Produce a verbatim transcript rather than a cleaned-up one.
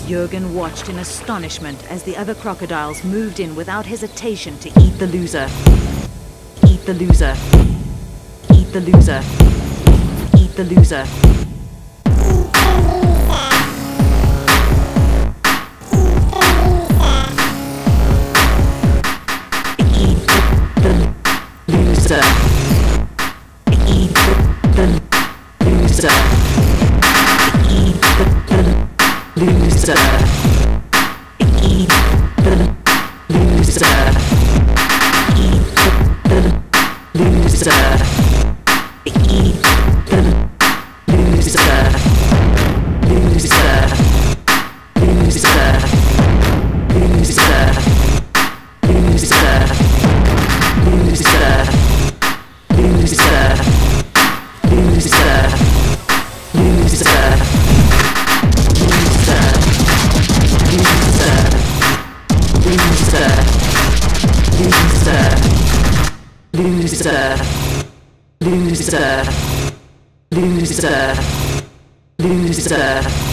Jurgen watched in astonishment as the other crocodiles moved in without hesitation to eat the loser. Eat the loser. Eat the loser. Eat the loser. Eat the loser. Eat the loser. Eat the loser. Eat the loser. Eat the loser. Loser. Loser. Loser. Loser. Loser. Loser. Loser. Loser. Loser. Loser. Loser. Loser. Loser.